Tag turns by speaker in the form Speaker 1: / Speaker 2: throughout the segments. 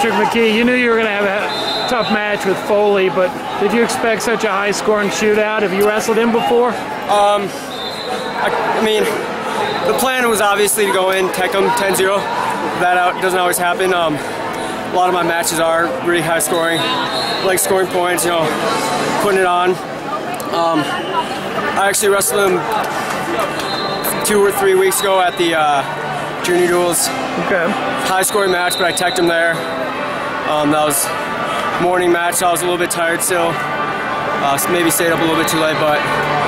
Speaker 1: Patrick McKee, you knew you were going to have a tough match with Foley, but did you expect such a high-scoring shootout? Have you wrestled him before?
Speaker 2: I mean, the plan was obviously to go in, tech him 10-0. That doesn't always happen. A lot of my matches are really high-scoring, like scoring points, you know, putting it on. I actually wrestled him 2 or 3 weeks ago at the Junior Duels.
Speaker 1: Okay.
Speaker 2: High-scoring match, but I teched him there. That was morning match, so I was a little bit tired still. Maybe stayed up a little bit too late, but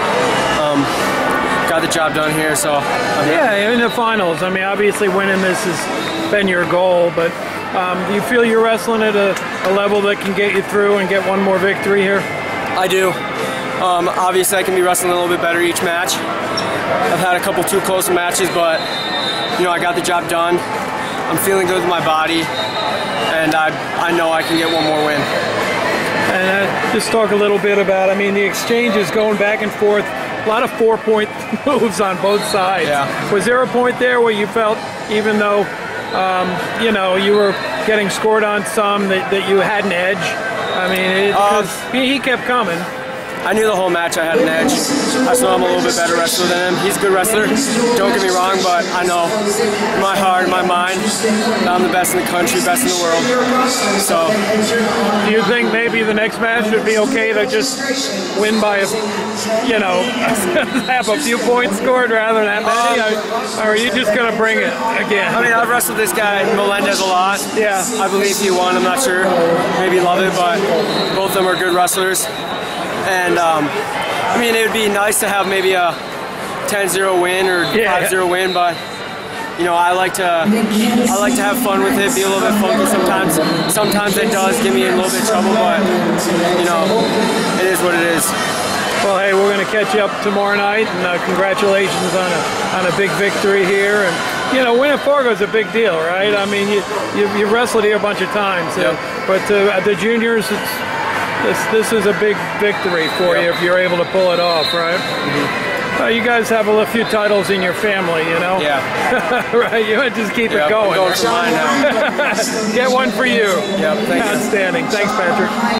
Speaker 2: got the job done here, so.
Speaker 1: Yeah, in the finals. I mean, obviously winning this has been your goal, but do you feel you're wrestling at a level that can get you through and get one more victory here?
Speaker 2: I do. Obviously, I can be wrestling a little bit better each match. I've had a couple too close matches, but you know, I got the job done. I'm feeling good with my body, and I know I can get one more win.
Speaker 1: And just talk a little bit about, I mean, the exchanges going back and forth, a lot of 4-point moves on both sides.
Speaker 2: Yeah.
Speaker 1: Was there a point there where you felt, even though, you know, you were getting scored on some, that you had an edge? I mean, because he kept coming.
Speaker 2: I knew the whole match I had an edge. I saw I'm a little bit better wrestler than him. He's a good wrestler, don't get me wrong, but I know in my heart, in my mind, that I'm the best in the country, best in the world. So,
Speaker 1: do you think maybe the next match would be okay to just win by, you know, have a few points scored rather than that many? Or are you just going to bring it again?
Speaker 2: I mean, I've wrestled this guy, Melendez, a lot.
Speaker 1: Yeah.
Speaker 2: I believe he won, I'm not sure. Maybe love it, but both of them are good wrestlers. And I mean, it would be nice to have maybe a 10-0 win or 5-0 win, but you know, I like to have fun with it, be a little bit funky sometimes. Sometimes it does give me a little bit of trouble, but you know, it is what it is.
Speaker 1: Well, hey, we're going to catch you up tomorrow night, and congratulations on a big victory here. And you know, winning Fargo is a big deal, right? I mean, you wrestled here a bunch of times, but at the juniors, This is a big victory for you if you're able to pull it off, right? Mm-hmm. You guys have a few titles in your family, you know?
Speaker 2: Yeah.
Speaker 1: Right, you want to just keep it going.
Speaker 2: I'm going for mine now.
Speaker 1: Get one for you.
Speaker 2: Yep, thank you.
Speaker 1: Outstanding. Thanks, Patrick.